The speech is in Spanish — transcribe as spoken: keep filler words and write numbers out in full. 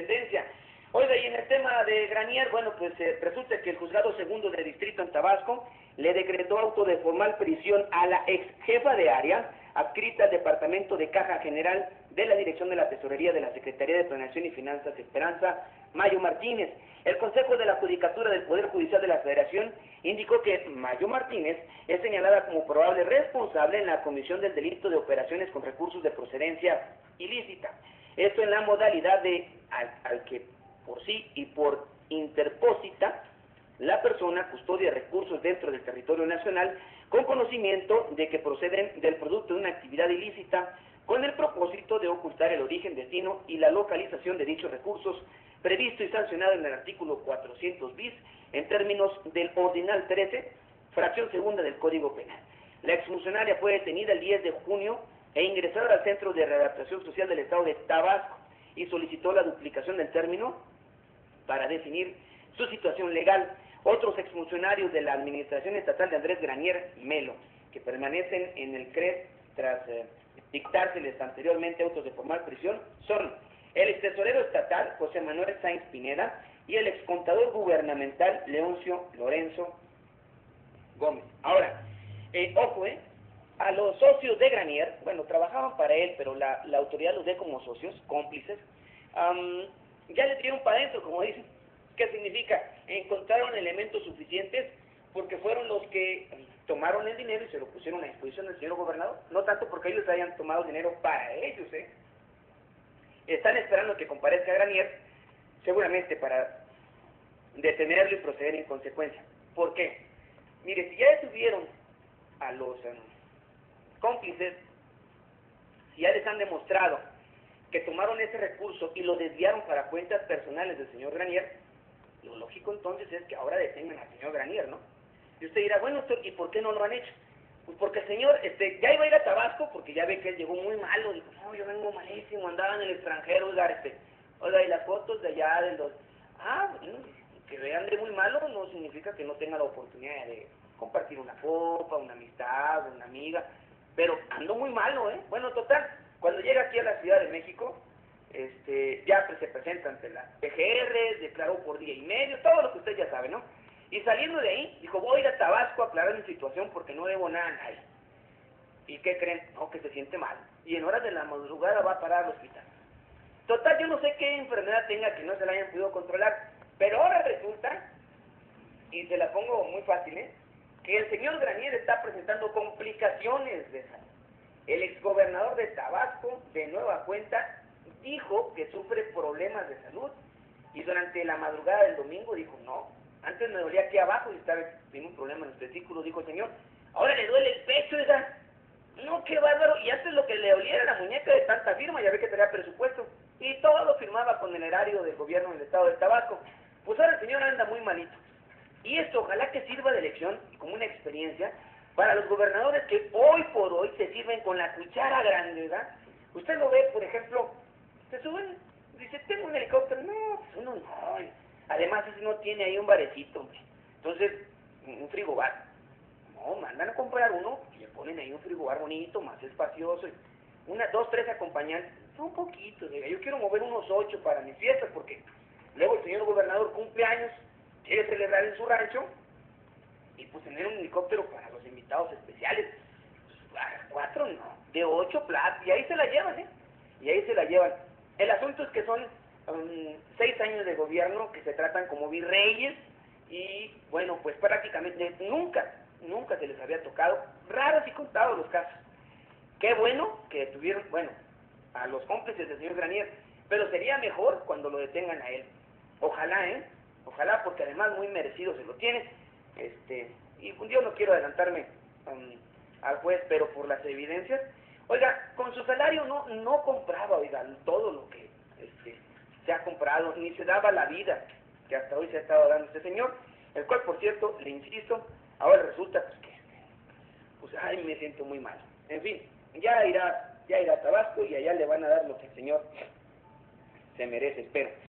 tendencia. Oiga, y en el tema de Granier, bueno, pues eh, resulta que el juzgado segundo de distrito en Tabasco le decretó auto de formal prisión a la ex jefa de área, adscrita al Departamento de Caja General de la Dirección de la Tesorería de la Secretaría de Planeación y Finanzas Esperanza Mayo Martínez. El Consejo de la Judicatura del Poder Judicial de la Federación indicó que Mayo Martínez es señalada como probable responsable en la comisión del delito de operaciones con recursos de procedencia ilícita. Esto en la modalidad de al, al que por sí y por interpósita la persona custodia recursos dentro del territorio nacional con conocimiento de que proceden del producto de una actividad ilícita con el propósito de ocultar el origen, destino y la localización de dichos recursos previsto y sancionado en el artículo cuatrocientos bis en términos del ordinal trece, fracción segunda del Código Penal. La exfuncionaria fue detenida el diez de junio e ingresada al Centro de Readaptación Social del Estado de Tabasco y solicitó la duplicación del término para definir su situación legal. Otros exfuncionarios de la Administración Estatal de Andrés Granier Melo, que permanecen en el C R E S tras eh, dictárseles anteriormente autos de formal prisión, son el extesorero estatal José Manuel Sáenz Pineda y el excontador gubernamental Leoncio Lorenzo Gómez. Ahora, eh, ojo, eh, a los socios de Granier, bueno, trabajaban para él, pero la, la autoridad los ve como socios, cómplices, um, ya le dieron para adentro, como dicen. ¿Qué significa? Encontraron elementos suficientes porque fueron los que tomaron el dinero y se lo pusieron a disposición del señor gobernador, no tanto porque ellos hayan tomado dinero para ellos, ¿eh? Están esperando que comparezca Granier, seguramente para detenerlo y proceder en consecuencia. ¿Por qué? Mire, si ya detuvieron a los um, cómplices, si ya les han demostrado que tomaron ese recurso y lo desviaron para cuentas personales del señor Granier, lo lógico entonces es que ahora detengan al señor Granier, ¿no? Y usted dirá, bueno, ¿y por qué no lo han hecho? Pues porque el señor este, ya iba a ir a Tabasco, porque ya ve que él llegó muy malo, dijo, no, yo vengo malísimo, andaba en el extranjero, oiga, este, oiga, y las fotos de allá, de los... Ah, bueno, que vean de muy malo no significa que no tenga la oportunidad de compartir una copa, una amistad, una amiga, pero ando muy malo, ¿eh? Bueno, total, cuando llega aquí a la Ciudad de México, este, ya pues, se presenta ante la P G R, declaró por día y medio, todo lo que usted ya sabe, ¿no? Y saliendo de ahí, dijo, voy a ir a Tabasco a aclarar mi situación porque no debo nada a nadie. ¿Y qué creen? No, que se siente mal. Y en horas de la madrugada va a parar al hospital. Total, yo no sé qué enfermedad tenga que no se la hayan podido controlar, pero ahora resulta, y se la pongo muy fácil, ¿eh?, que el señor Granier está presentando complicaciones de salud. El exgobernador de Tabasco, de nueva cuenta, dijo que sufre problemas de salud, y durante la madrugada del domingo dijo, no, antes me dolía aquí abajo y estaba en un problema en los testículos, dijo el señor, ahora le duele el pecho, ¿verdad? No, qué bárbaro, y antes lo que le dolía era la muñeca de tanta firma, ya ve que tenía presupuesto, y todo lo firmaba con el erario del gobierno del estado de Tabasco. Pues ahora el señor anda muy malito, y esto ojalá que sirva de lección y como una experiencia para los gobernadores que hoy por hoy se sirven con la cuchara grande, ¿verdad? Usted lo ve, por ejemplo, se suben, dice, tengo un helicóptero, no, pues uno no, además ese no tiene ahí un barecito, hombre, entonces, un frigobar, no, mandan a comprar uno y le ponen ahí un frigobar bonito, más espacioso, y una, dos, tres acompañantes, son poquitos, diga, yo quiero mover unos ocho para mis fiestas, porque luego el señor gobernador cumple años, quiere celebrar en su rancho, y pues tener un helicóptero para los invitados especiales, pues, a cuatro no, de ocho platos, y ahí se la llevan, ¿eh? Y ahí se la llevan. El asunto es que son um, seis años de gobierno que se tratan como virreyes, y bueno, pues prácticamente nunca, nunca se les había tocado, raros y contados los casos. Qué bueno que detuvieron, bueno, a los cómplices del señor Granier, pero sería mejor cuando lo detengan a él. Ojalá, ¿eh? Ojalá, porque además muy merecido se lo tiene. Este, y yo no quiero adelantarme um, al juez, pero por las evidencias, oiga, con su salario no, no compraba, oiga, todo lo que este, se ha comprado, ni se daba la vida que hasta hoy se ha estado dando este señor, el cual, por cierto, le insisto, ahora resulta pues, que, pues, ay, me siento muy mal. En fin, ya irá, ya irá a Tabasco y allá le van a dar lo que el señor se merece, espero.